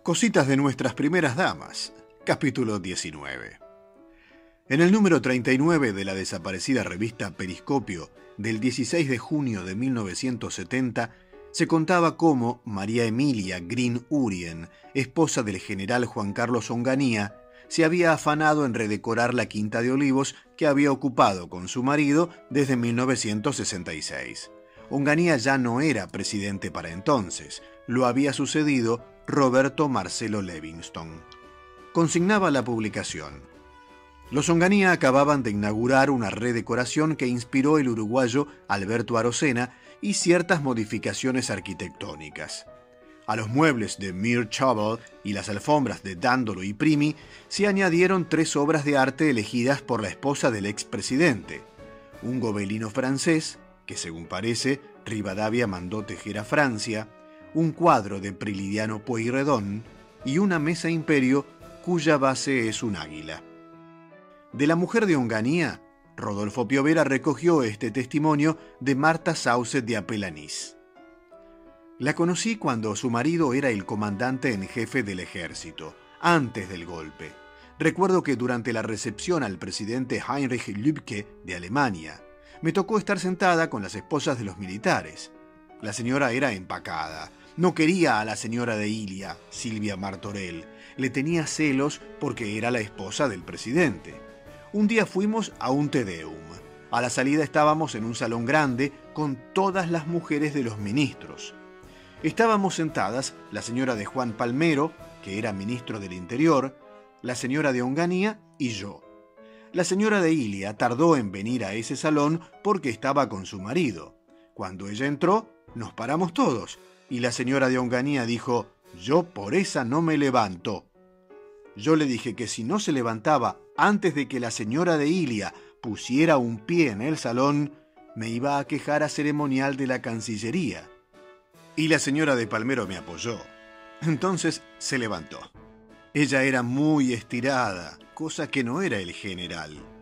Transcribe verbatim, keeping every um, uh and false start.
Cositas de nuestras primeras damas, capítulo diecinueve. En el número treinta y nueve de la desaparecida revista Periscopio del dieciséis de junio de mil novecientos setenta, se contaba cómo María Emilia Green Urien, esposa del general Juan Carlos Onganía, se había afanado en redecorar la Quinta de Olivos que había ocupado con su marido desde mil novecientos sesenta y seis. Onganía ya no era presidente para entonces, lo había sucedido Roberto Marcelo Levingston. Consignaba la publicación: los Onganía acababan de inaugurar una redecoración que inspiró el uruguayo Alberto Arocena y ciertas modificaciones arquitectónicas. A los muebles de Mir Chauvel y las alfombras de Dandolo y Primi se añadieron tres obras de arte elegidas por la esposa del expresidente: un gobelino francés, que según parece Rivadavia mandó tejer a Francia, un cuadro de Prilidiano Pueyrredón y una mesa imperio cuya base es un águila. De la mujer de Onganía, Rodolfo Piovera recogió este testimonio de Marta Sauce de Apelanís. La conocí cuando su marido era el comandante en jefe del ejército, antes del golpe. Recuerdo que durante la recepción al presidente Heinrich Lübke de Alemania, me tocó estar sentada con las esposas de los militares. La señora era empacada. No quería a la señora de Ilia, Silvia Martorell. Le tenía celos porque era la esposa del presidente. Un día fuimos a un Te Deum. A la salida estábamos en un salón grande con todas las mujeres de los ministros. Estábamos sentadas la señora de Juan Palmero, que era ministro del Interior, la señora de Onganía y yo. La señora de Ilia tardó en venir a ese salón porque estaba con su marido. Cuando ella entró, nos paramos todos, y la señora de Onganía dijo: «Yo por esa no me levanto». Yo le dije que si no se levantaba antes de que la señora de Ilia pusiera un pie en el salón, me iba a quejar a ceremonial de la Cancillería. Y la señora de Palmero me apoyó. Entonces se levantó. Ella era muy estirada, cosa que no era el general.